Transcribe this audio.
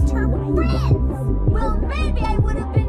her friends. Well, maybe I would have been